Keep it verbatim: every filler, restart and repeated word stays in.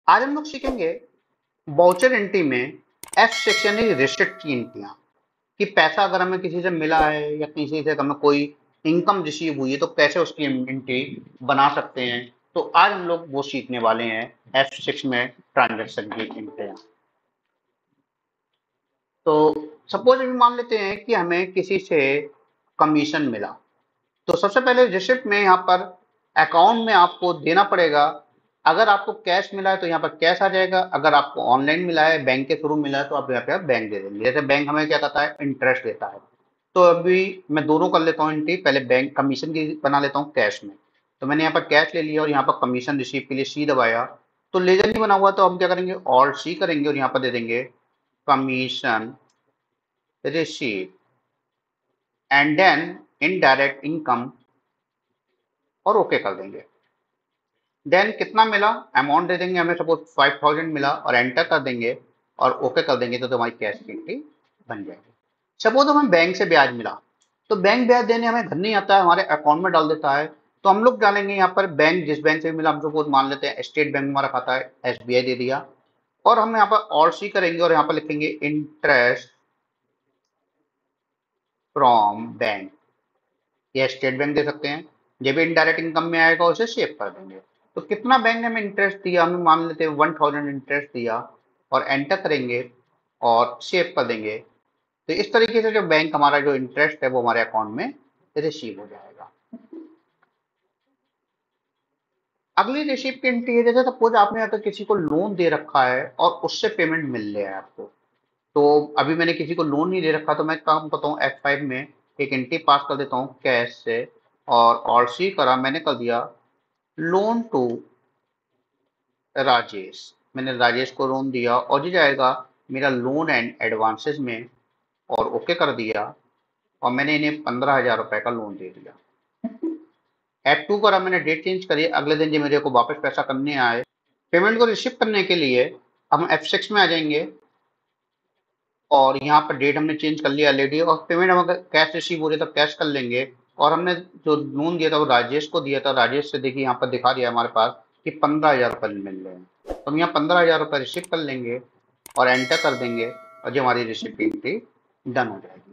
आज हम लोग सीखेंगे वाउचर एंट्री में एफ सेक्शन यानी रिसिप्ट की एंट्रियां कि पैसा अगर हमें किसी से मिला है या किसी से हमें कोई इनकम रिसीव हुई है तो कैसे उसकी एंट्री बना सकते हैं। तो आज हम लोग वो सीखने वाले हैं एफ सिक्स में ट्रांजैक्शन की एंट्रियां। तो सपोज अभी मान लेते हैं कि हमें किसी से कमीशन मिला, तो सबसे पहले रिसिप्ट में यहाँ पर अकाउंट में आपको देना पड़ेगा। अगर आपको कैश मिला है तो यहाँ पर कैश आ जाएगा, अगर आपको ऑनलाइन मिला है बैंक के थ्रू मिला है तो आप यहाँ पे बैंक दे देंगे। जैसे बैंक हमें क्या कहता है, इंटरेस्ट देता है। तो अभी मैं दोनों कर लेता हूँ एंट्री, पहले बैंक कमीशन की बना लेता हूँ कैश में। तो मैंने यहाँ पर कैश ले लिया और यहाँ पर कमीशन रिसीव के लिए सी दबाया, तो लेजर नहीं बना हुआ तो हम क्या करेंगे, ऑल्ट सी करेंगे और यहाँ पर दे देंगे commission receive and then indirect income और ओके कर देंगे। देन कितना मिला अमाउंट दे देंगे, हमें सपोज फाइव थाउजेंड मिला और एंटर कर देंगे और ओके कर देंगे तो हमारी कैश की एंट्री बन जाएगी। सपोज हमें बैंक से ब्याज मिला, तो बैंक ब्याज देने हमें घर नहीं आता है, हमारे अकाउंट में डाल देता है। तो हम लोग डालेंगे यहाँ पर बैंक, जिस बैंक से मिला, हम सपोज मान लेते हैं स्टेट बैंक में हमारा खाता है, एस बी आई दे दिया और हम यहाँ पर और सी करेंगे और यहाँ पर लिखेंगे इंटरेस्ट फ्रॉम बैंक। या स्टेट बैंक दे सकते हैं, जब भी इनडायरेक्ट इनकम में आएगा उसे सेव कर देंगे। तो कितना बैंक ने हमें इंटरेस्ट दिया, हमें मान लेते हैं वन थाउजेंड इंटरेस्ट दिया और एंटर करेंगे और सेव कर देंगे। तो इस तरीके से जो बैंक हमारा जो इंटरेस्ट है वो हमारे अकाउंट में रिसीव हो जाएगा। अगली रिसीव की एंट्री है, जैसे सपोज आपने अगर किसी को लोन दे रखा है और उससे पेमेंट मिल रहा है आपको। तो अभी मैंने किसी को लोन नहीं दे रखा तो मैं काम करता हूँ एफ फाइव में एक एंट्री पास कर देता हूँ कैश से और और सी करा, मैंने कर दिया लोन टू राजेश। मैंने राजेश को लोन दिया और ये जाएगा मेरा लोन एंड एडवांसेस में और ओके कर दिया और मैंने इन्हें पंद्रह हजार रुपए का लोन दे दिया। एफ टू करा, मैंने डेट चेंज करी, अगले दिन जो मेरे को वापस पैसा करने आए। पेमेंट को रिसीव करने के लिए हम एफ सिक्स में आ जाएंगे और यहाँ पर डेट हमने चेंज कर लिया ऑलरेडी और पेमेंट हम अगर कैश रिसीव हो रही है तो कैश कर लेंगे। और हमने जो लोन दिया था वो राजेश को दिया था, राजेश से देखिए यहाँ पर दिखा दिया हमारे पास कि पंद्रह हजार रुपये मिल रहे हैं। तो हम यहाँ पंद्रह हजार रुपये रिसीव कर लेंगे और एंटर कर देंगे और जो हमारी रिसिप्ट एंट्री डन हो जाएगी।